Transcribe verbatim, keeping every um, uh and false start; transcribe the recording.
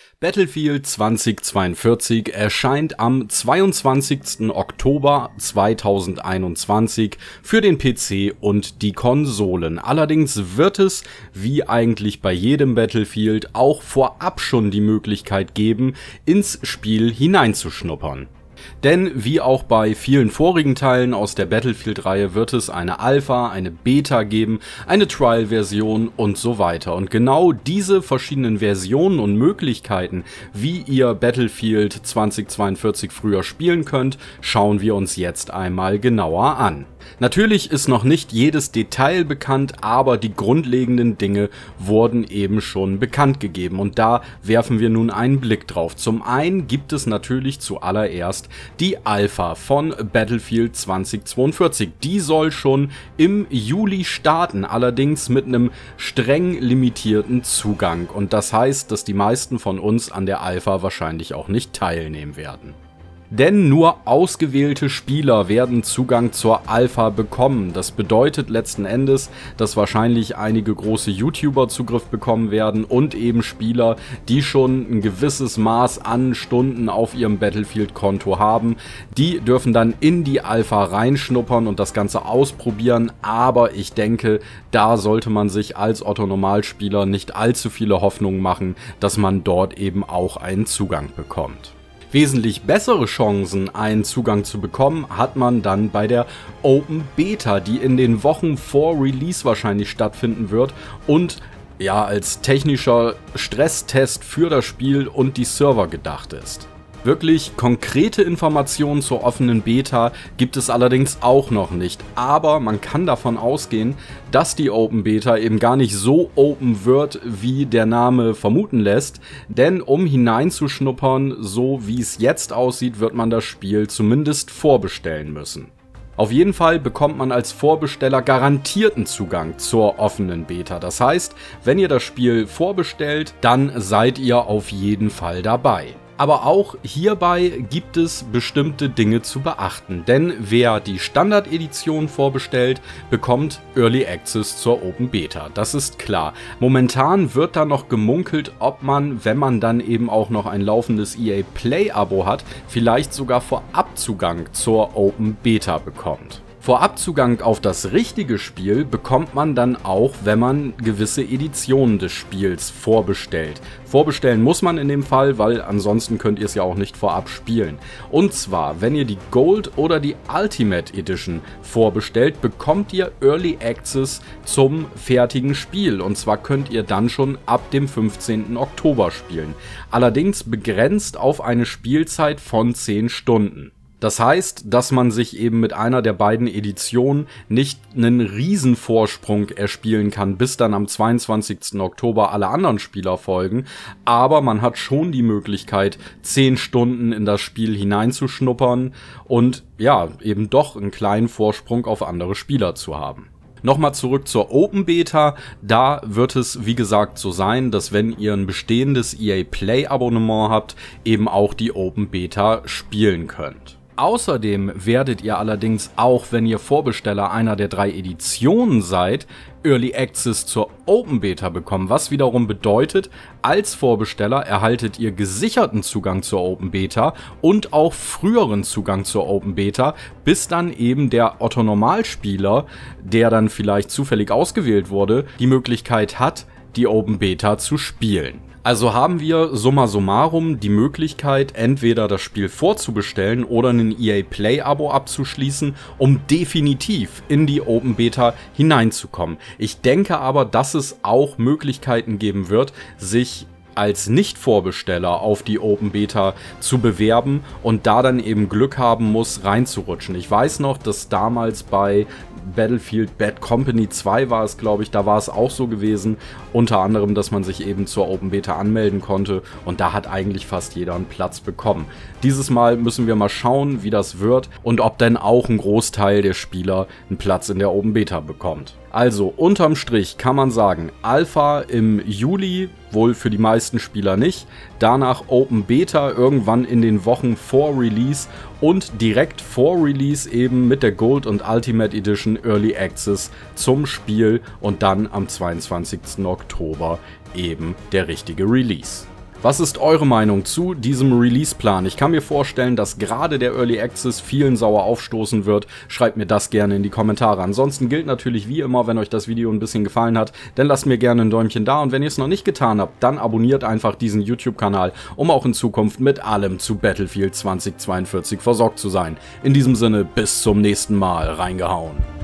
Battlefield zweitausendzweiundvierzig erscheint am zweiundzwanzigsten Oktober zweitausendeinundzwanzig für den P C und die Konsolen. Allerdings wird es, wie eigentlich bei jedem Battlefield, auch vorab schon die Möglichkeit geben, ins Spiel hineinzuschnuppern. Denn wie auch bei vielen vorigen Teilen aus der Battlefield-Reihe wird es eine Alpha, eine Beta geben, eine Trial-Version und so weiter. Und genau diese verschiedenen Versionen und Möglichkeiten, wie ihr Battlefield zweitausendzweiundvierzig früher spielen könnt, schauen wir uns jetzt einmal genauer an. Natürlich ist noch nicht jedes Detail bekannt, aber die grundlegenden Dinge wurden eben schon bekannt gegeben und da werfen wir nun einen Blick drauf. Zum einen gibt es natürlich zuallererst die Alpha von Battlefield zweitausendzweiundvierzig. Die soll schon im Juli starten, allerdings mit einem streng limitierten Zugang und das heißt, dass die meisten von uns an der Alpha wahrscheinlich auch nicht teilnehmen werden. Denn nur ausgewählte Spieler werden Zugang zur Alpha bekommen. Das bedeutet letzten Endes, dass wahrscheinlich einige große YouTuber Zugriff bekommen werden und eben Spieler, die schon ein gewisses Maß an Stunden auf ihrem Battlefield-Konto haben. Die dürfen dann in die Alpha reinschnuppern und das Ganze ausprobieren, aber ich denke, da sollte man sich als Otto-Normalspieler nicht allzu viele Hoffnungen machen, dass man dort eben auch einen Zugang bekommt. Wesentlich bessere Chancen, einen Zugang zu bekommen, hat man dann bei der Open Beta, die in den Wochen vor Release wahrscheinlich stattfinden wird und ja als technischer Stresstest für das Spiel und die Server gedacht ist. Wirklich konkrete Informationen zur offenen Beta gibt es allerdings auch noch nicht, aber man kann davon ausgehen, dass die Open Beta eben gar nicht so open wird, wie der Name vermuten lässt, denn um hineinzuschnuppern, so wie es jetzt aussieht, wird man das Spiel zumindest vorbestellen müssen. Auf jeden Fall bekommt man als Vorbesteller garantierten Zugang zur offenen Beta. Das heißt, wenn ihr das Spiel vorbestellt, dann seid ihr auf jeden Fall dabei. Aber auch hierbei gibt es bestimmte Dinge zu beachten, denn wer die Standard-Edition vorbestellt, bekommt Early Access zur Open Beta, das ist klar. Momentan wird da noch gemunkelt, ob man, wenn man dann eben auch noch ein laufendes E A Play-Abo hat, vielleicht sogar Vorabzugang zur Open Beta bekommt. Vorabzugang auf das richtige Spiel bekommt man dann auch, wenn man gewisse Editionen des Spiels vorbestellt. Vorbestellen muss man in dem Fall, weil ansonsten könnt ihr es ja auch nicht vorab spielen. Und zwar, wenn ihr die Gold oder die Ultimate Edition vorbestellt, bekommt ihr Early Access zum fertigen Spiel. Und zwar könnt ihr dann schon ab dem fünfzehnten Oktober spielen. Allerdings begrenzt auf eine Spielzeit von zehn Stunden. Das heißt, dass man sich eben mit einer der beiden Editionen nicht einen Riesenvorsprung erspielen kann, bis dann am zweiundzwanzigsten Oktober alle anderen Spieler folgen, aber man hat schon die Möglichkeit, zehn Stunden in das Spiel hineinzuschnuppern und ja, eben doch einen kleinen Vorsprung auf andere Spieler zu haben. Nochmal zurück zur Open Beta, da wird es wie gesagt so sein, dass wenn ihr ein bestehendes E A Play Abonnement habt, eben auch die Open Beta spielen könnt. Außerdem werdet ihr allerdings auch, wenn ihr Vorbesteller einer der drei Editionen seid, Early Access zur Open Beta bekommen, was wiederum bedeutet, als Vorbesteller erhaltet ihr gesicherten Zugang zur Open Beta und auch früheren Zugang zur Open Beta, bis dann eben der Otto-Normalspieler, der dann vielleicht zufällig ausgewählt wurde, die Möglichkeit hat, die Open Beta zu spielen. Also haben wir summa summarum die Möglichkeit, entweder das Spiel vorzubestellen oder ein E A Play Abo abzuschließen, um definitiv in die Open Beta hineinzukommen. Ich denke aber, dass es auch Möglichkeiten geben wird, sich als Nicht-Vorbesteller auf die Open Beta zu bewerben und da dann eben Glück haben muss, reinzurutschen. Ich weiß noch, dass damals bei Battlefield Bad Company zwei war es, glaube ich, da war es auch so gewesen, unter anderem, dass man sich eben zur Open Beta anmelden konnte und da hat eigentlich fast jeder einen Platz bekommen. Dieses Mal müssen wir mal schauen, wie das wird und ob denn auch ein Großteil der Spieler einen Platz in der Open Beta bekommt. Also unterm Strich kann man sagen, Alpha im Juli, wohl für die meisten Spieler nicht, danach Open Beta irgendwann in den Wochen vor Release und direkt vor Release eben mit der Gold und Ultimate Edition Early Access zum Spiel und dann am zweiundzwanzigsten Oktober eben der richtige Release. Was ist eure Meinung zu diesem Release-Plan? Ich kann mir vorstellen, dass gerade der Early Access vielen sauer aufstoßen wird. Schreibt mir das gerne in die Kommentare. Ansonsten gilt natürlich wie immer, wenn euch das Video ein bisschen gefallen hat, dann lasst mir gerne ein Däumchen da und wenn ihr es noch nicht getan habt, dann abonniert einfach diesen YouTube-Kanal, um auch in Zukunft mit allem zu Battlefield zwanzig zweiundvierzig versorgt zu sein. In diesem Sinne, bis zum nächsten Mal. Reingehauen.